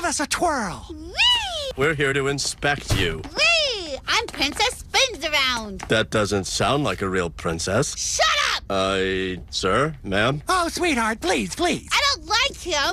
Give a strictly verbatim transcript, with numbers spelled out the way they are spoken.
us a twirl. Whee! We're here to inspect you. Whee! I'm Princess Spins Around. That doesn't sound like a real princess. Shut up! Uh, sir, ma'am? Oh, sweetheart, please, please. I don't like him.